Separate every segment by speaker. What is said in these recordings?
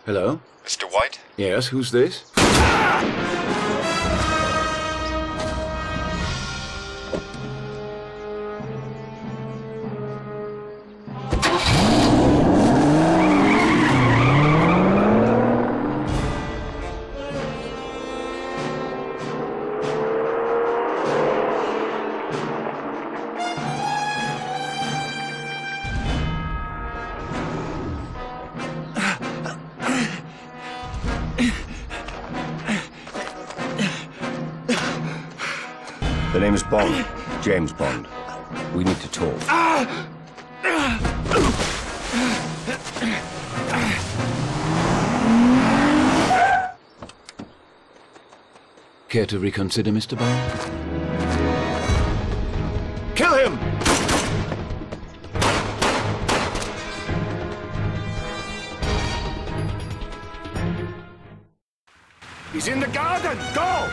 Speaker 1: Hello?
Speaker 2: Mr. White?
Speaker 1: Yes, who's this?
Speaker 3: The name is Bond. James Bond. We need to talk.
Speaker 1: Care to reconsider, Mr. Bond?
Speaker 3: Kill him!
Speaker 4: He's in the garden! Go!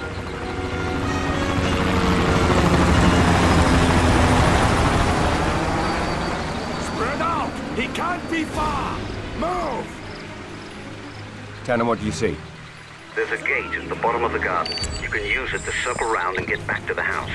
Speaker 4: Spread out! He can't be far! Move!
Speaker 3: Tanner, what do you see?
Speaker 5: There's a gate at the bottom of the garden. You can use it to circle around and get back to the house.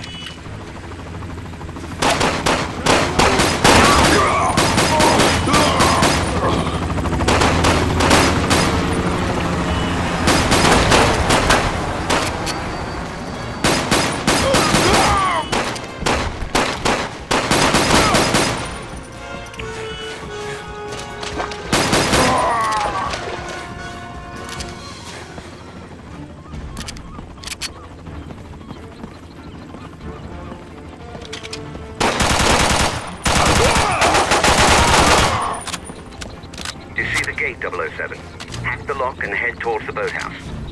Speaker 5: Gate 007. Hack the lock and head towards the boathouse.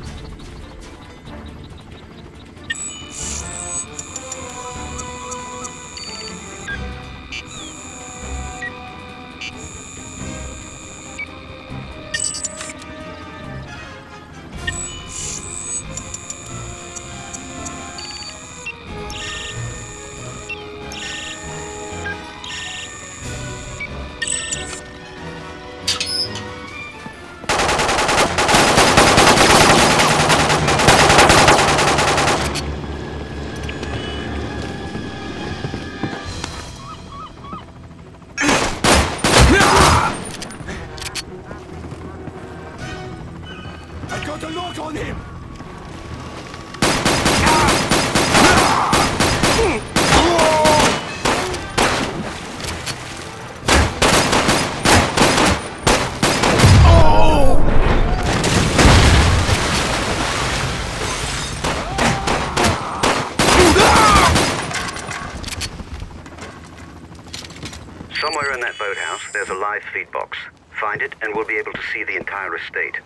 Speaker 4: Got a lock on him!
Speaker 5: Somewhere in that boathouse, there's a live feed box. Find it, and we'll be able to see the entire estate.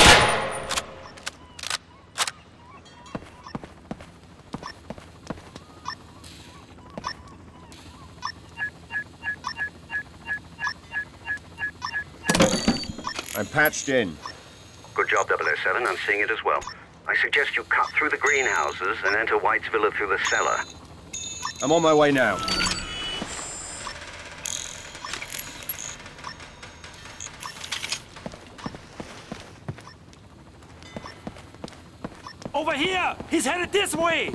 Speaker 3: I'm patched in.
Speaker 5: Good job, 007. I'm seeing it as well. I suggest you cut through the greenhouses and enter White's villa through the cellar.
Speaker 3: I'm on my way now.
Speaker 4: Over here! He's headed this way!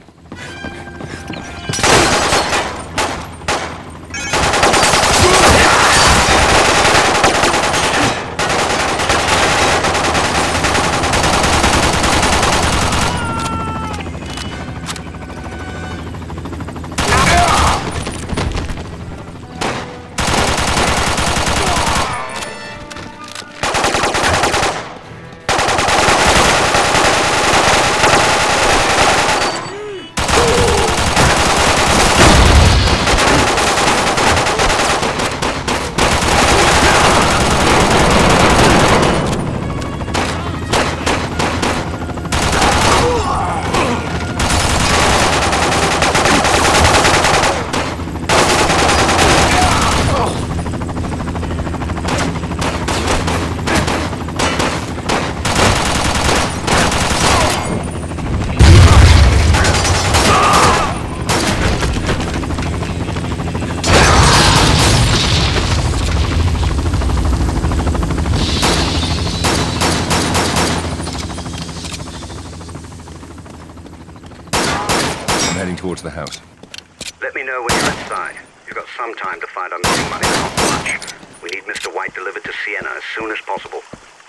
Speaker 3: heading towards the house.
Speaker 5: Let me know when you're inside. You've got some time to find our missing money, but not much. We need Mr. White delivered to Sienna as soon as possible.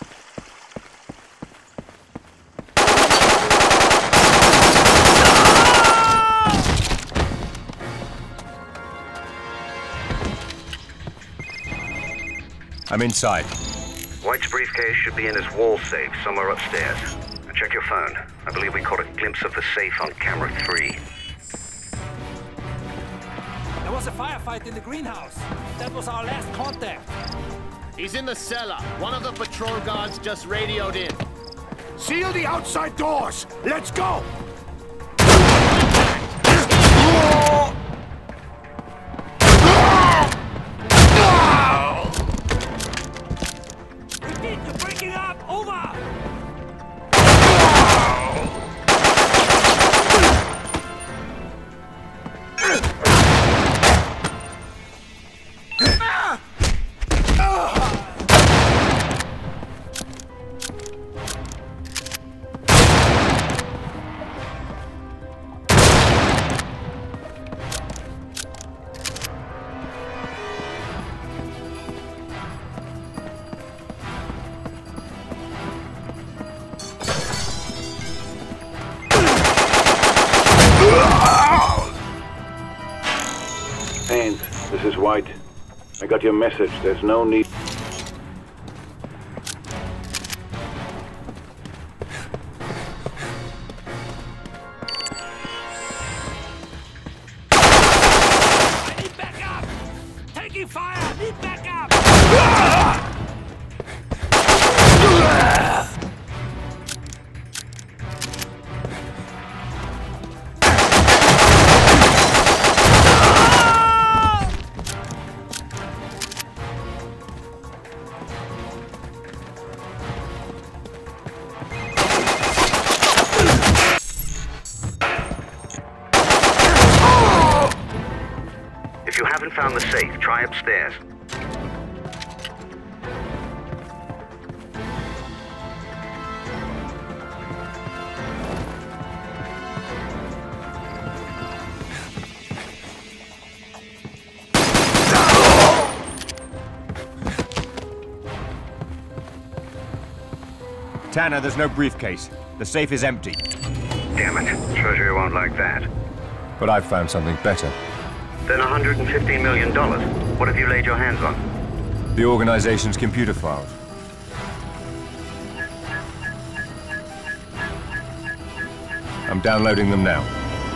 Speaker 3: I'm inside.
Speaker 5: White's briefcase should be in his wall safe somewhere upstairs. Now check your phone. I believe we caught a glimpse of the safe on camera 3.
Speaker 2: There was a firefight in the greenhouse. That was our last contact.
Speaker 6: He's in the cellar. One of the patrol guards just radioed in.
Speaker 4: Seal the outside doors! Let's go!
Speaker 2: Repeat, you're breaking up! Over!
Speaker 7: Haines, this is White. I got your message. There's no need...
Speaker 2: I need backup! Taking fire! Need backup!
Speaker 5: If you haven't found the safe, try upstairs.
Speaker 3: Tanner, there's no briefcase. The safe is empty.
Speaker 5: Damn it. Treasury won't like that.
Speaker 3: But I've found something better.
Speaker 5: Then $115 million. What have you laid your hands on?
Speaker 3: The organization's computer files. I'm downloading them now.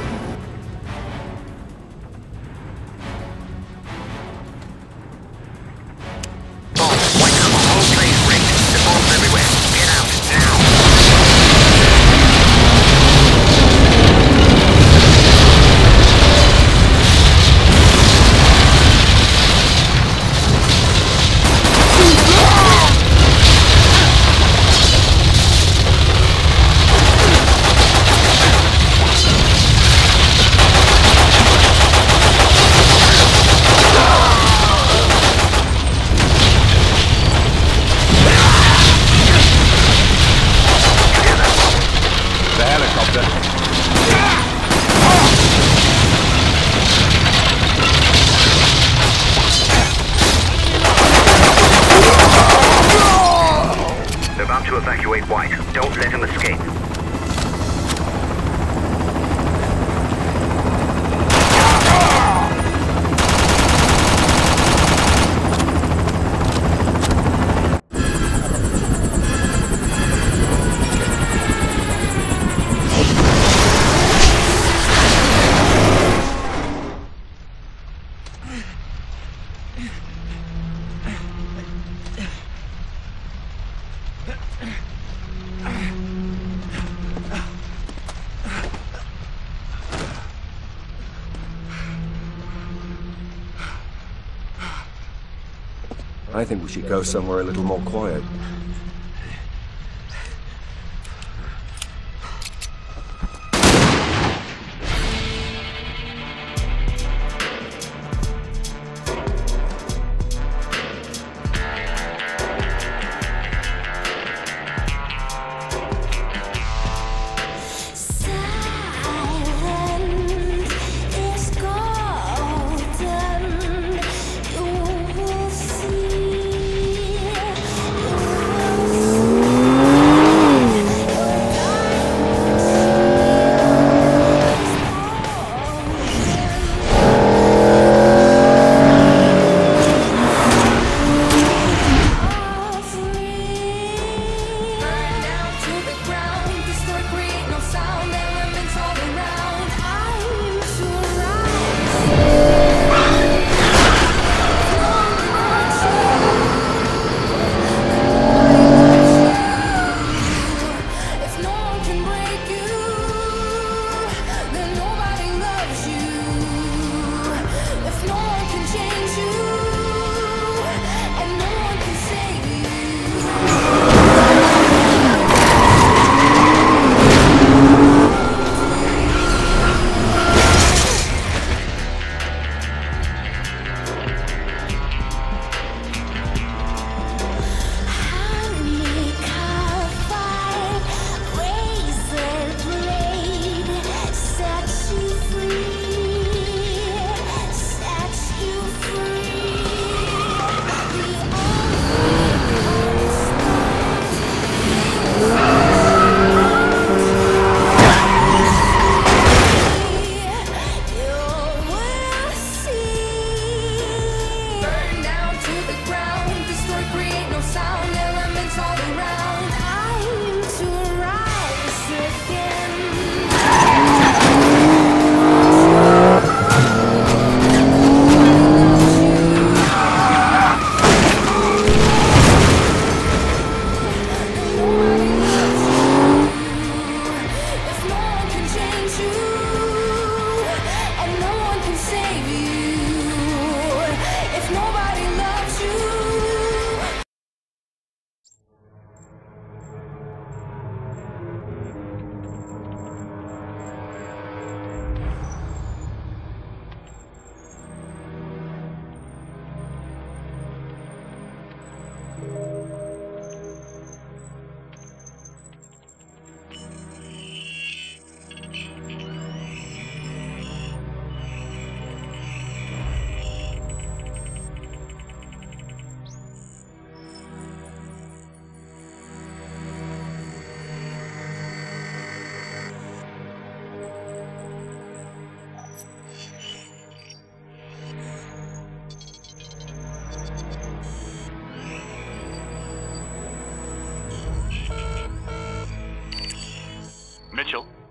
Speaker 5: To evacuate White. Don't let him escape.
Speaker 3: I think we should go somewhere a little more quiet.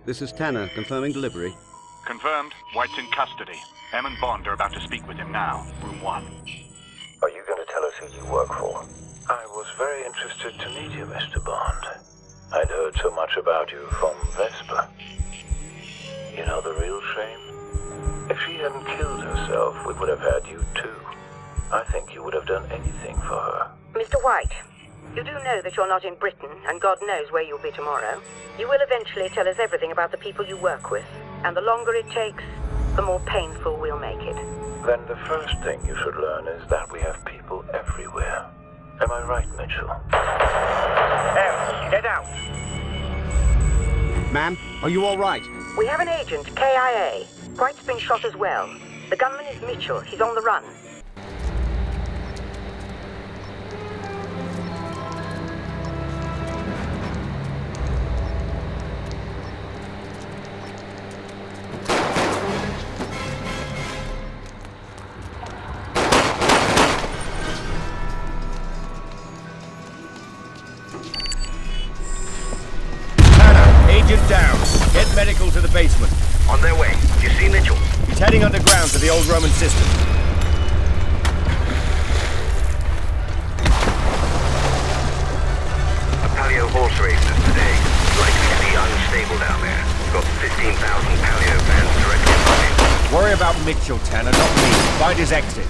Speaker 8: This is Tanner, confirming delivery.
Speaker 9: Confirmed. White's in custody. Em and Bond are about to speak with him now. Room 1.
Speaker 10: Are you going to tell us who you work for? I was very interested to meet you, Mr. Bond. I'd heard so much about you from Vesper. You know the real shame? If she hadn't killed herself, we would have had you too. I think you would have done anything for her.
Speaker 11: Mr. White, you do know that you're not in Britain, and God knows where you'll be tomorrow. You will eventually tell us everything about the people you work with, and the longer it takes, the more painful we'll make it.
Speaker 10: Then the first thing you should learn is that we have people everywhere. Am I right, Mitchell?
Speaker 6: Em, get out!
Speaker 8: Ma'am, are you all right?
Speaker 11: We have an agent, KIA. White's been shot as well. The gunman is Mitchell. He's on the run.
Speaker 6: Agent down. Get medical to the basement.
Speaker 5: On their way. Do you see Mitchell?
Speaker 6: He's heading underground to the old Roman system.
Speaker 5: A paleo horse race is today. Likely to be unstable down there. We've got 15,000 paleo fans directly behind.
Speaker 6: Worry about Mitchell, Tanner, not me. Find his exit.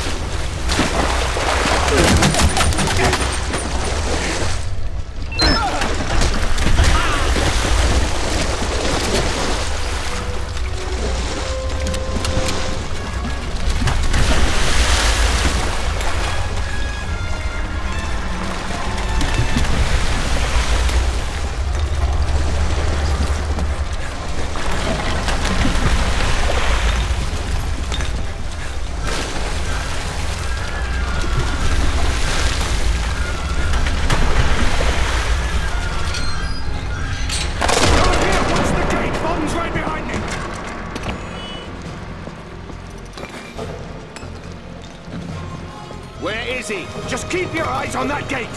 Speaker 4: Where is he? Just keep your eyes on that gate!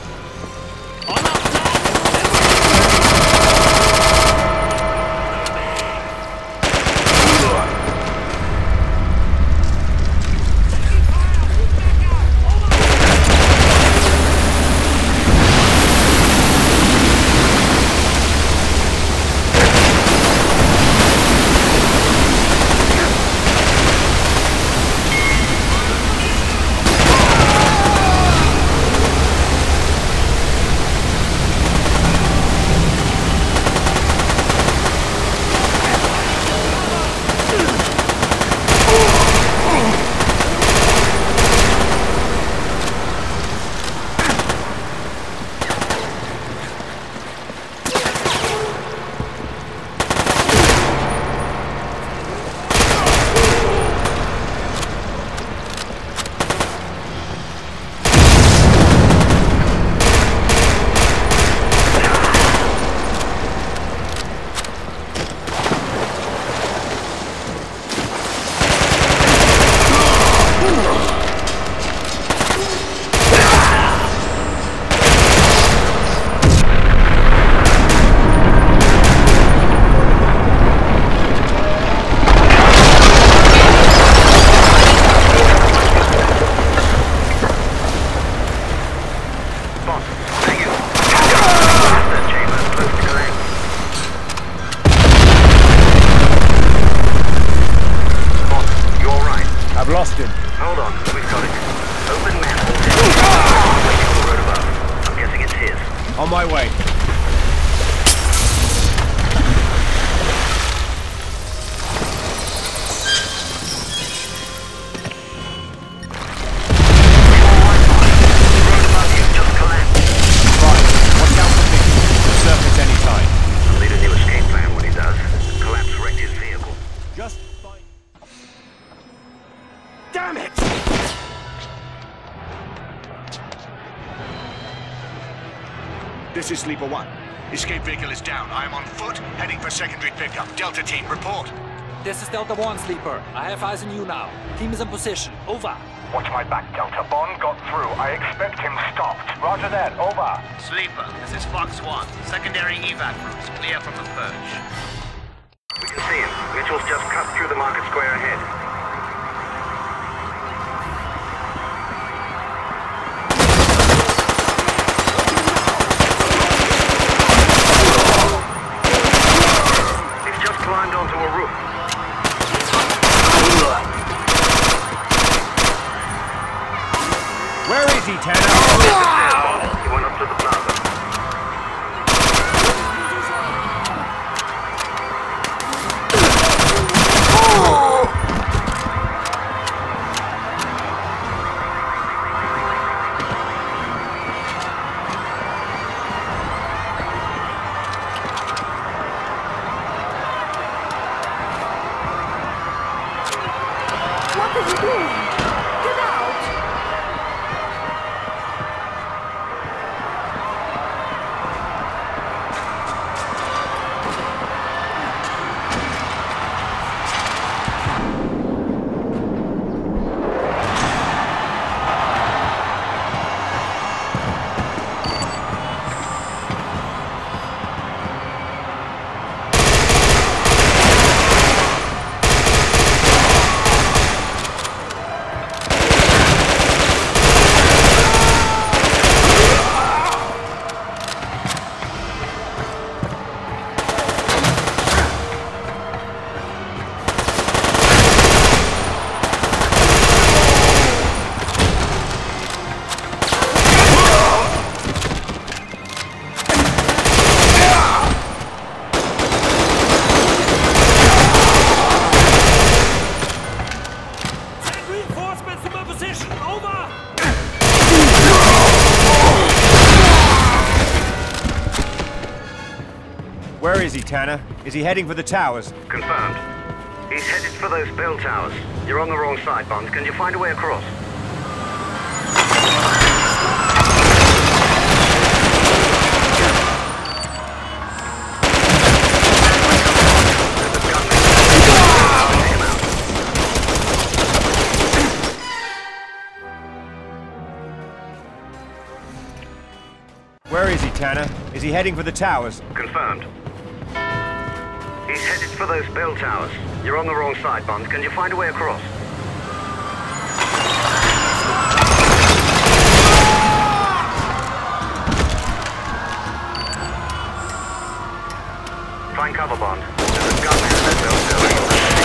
Speaker 5: Hold on, we've got it. Open manhole. Waiting on the road above. I'm guessing it's his.
Speaker 6: On my way.
Speaker 5: Road above you just collapsed.
Speaker 6: Right, watch out for me. Surface any time.
Speaker 5: I'll need a new escape plan when he does. The collapse wrecked his vehicle.
Speaker 6: Just find...
Speaker 4: Damn it!
Speaker 12: This is Sleeper 1. Escape vehicle is down. I am on foot, heading for secondary pickup. Delta team, report.
Speaker 2: This is Delta 1, Sleeper. I have eyes on you now. Team is in position. Over.
Speaker 9: Watch my back, Delta. Bond got through. I expect him stopped. Roger that. Over.
Speaker 6: Sleeper, this is Fox 1. Secondary evac routes clear from the purge.
Speaker 5: We can see him. Mitchell's just cut through the market square ahead. He's just climbed onto a roof.
Speaker 6: Where is he, Tanner?
Speaker 5: He went up to the plaza.
Speaker 13: What are you doing? Get out!
Speaker 6: Where is he, Tanner? Is he heading for the towers?
Speaker 5: Confirmed. He's headed for those bell towers. You're on the wrong side, Bond. Can you find a way across?
Speaker 6: Where is he, Tanner? Is he heading for the towers?
Speaker 5: Confirmed. He's headed for those bell towers. You're on the wrong side, Bond. Can you find a way across? Find cover, Bond. There's a gunman in that bell tower.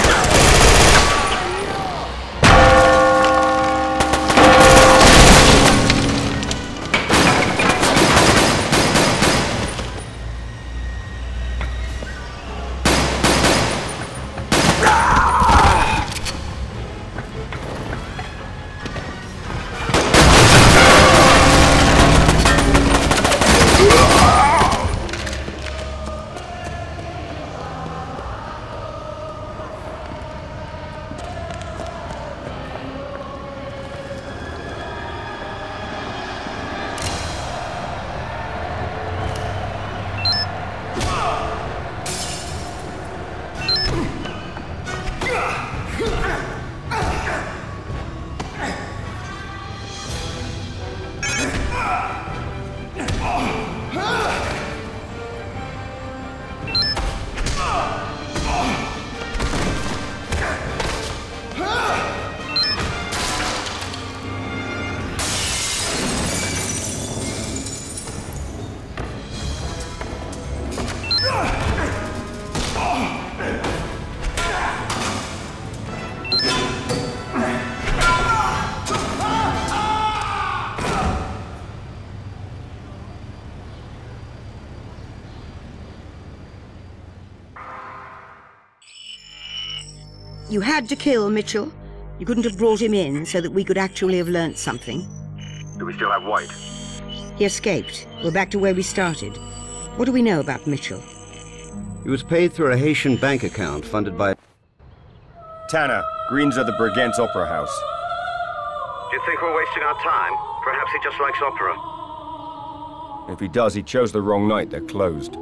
Speaker 14: You had to kill Mitchell. You couldn't have brought him in so that we could actually have learnt something.
Speaker 5: Do we still have White?
Speaker 14: He escaped. We're back to where we started. What do we know about Mitchell?
Speaker 8: He was paid through a Haitian bank account funded by...
Speaker 6: Tanner, Green's at the Brigance Opera House.
Speaker 5: Do you think we're wasting our time? Perhaps he just likes opera.
Speaker 6: If he does, he chose the wrong night. They're closed.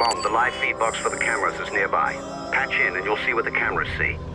Speaker 5: Bond, the live feed box for the cameras is nearby. Patch in and you'll see what the cameras see.